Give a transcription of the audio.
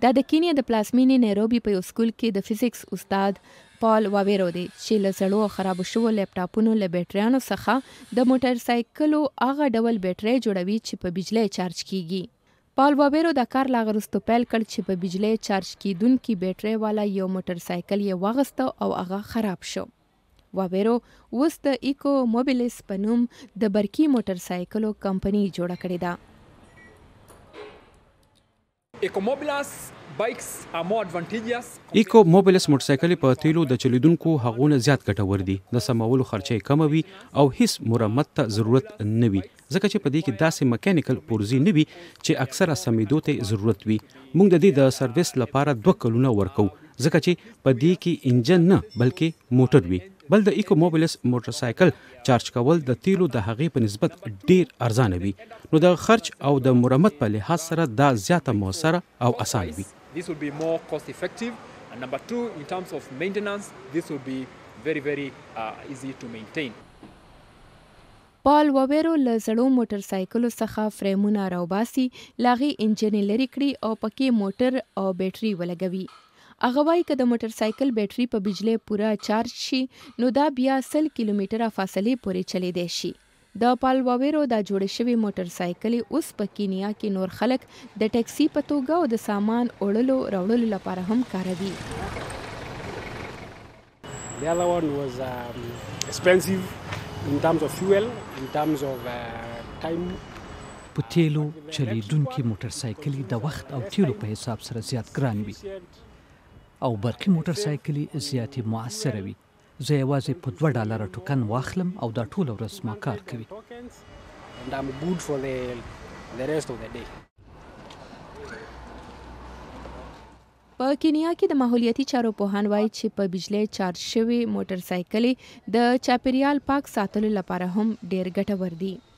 دا د کینیا د پلازمېنې نایروبي په یو سکول کې د فېزیکس استاد پال واویرو دی چې له زړو او خرابو شوو لیپټاپونو له بېټریانو څخه د موټرسایکلو هغه ډول بېټرۍ جوړوي چې په بجلۍ چارج کیږي. پال واویرو دا کار لا وروسته پیل کړ چې په بجلۍ چارج کیدونکي بېټرۍ والا یو موټرسایکل یې واغسته او هغه خراب شو. واویرو اوس د ایکو موبیلس په نوم د برقي موټرسایکلو کمپنۍ جوړه کړې ده. ایکو موبیلس موټرسایکل په تیلو د چلیدونکو هغونه زیات ګټور دي. د سمولو خرچې کموي او هیڅ مرمت ته ضرورت نه وي ځکه چې په دې کې داسې میکانیکل پرزې نه وي چې اکثره سمیدو ته ضرورت وي. موږ د دې د سرویس لپاره 2 کلونه ورکو ځکه چې په دې کې انجن نه بلکې موټر وي. بل د ایکو موبیلس موټرسایکل چارج کول د تیلو د هغې په نسبت ډیر ارزانه وي، نو د خرچ او د مرمت په لحاظ سره دا زیاته موثره او اسانه وي. This will be more cost effective, and number 2, in terms of maintenance, this will be very, very easy to maintain. پال واویرو له زړو موټرسایکلو څخه فریمونه راوباسي، لاغي انجن لري کړي او پکې موټر او بېټرۍ ولګوي. هغه وایي که د موټرسایکل بېټرۍ په بجلۍ پوره چارج شي نو دا بیا 100 کیلومتره فاصلې پورې چلیدی شي. د پال واویرو دا جوړې شوې موټرسایکلې اوس په کینیا کې نور خلک د ټیکسي په توګه او د سامان وړلو راوړلو لپاره هم کاروي. The other one was expensive in terms of fuel, in terms of time. په تیلو چلیدونکي موټرسایکلې د وخت او تیلو په حساب سره زیات ګران وي او برقي موټرسایکلې زیاتې مؤثره وي. زه یوازې په $2 ټوکن واخلم او دا ټوله ورځ ما کار کوي. And I'm good for the rest of the day. په کینیا کې د ماحولیاتي چارو پوهان وایي چې په بجلۍ چارج شوي موټرسایکلې د چاپیریال پاک ساتلو لپاره هم ډېر ګټور دي.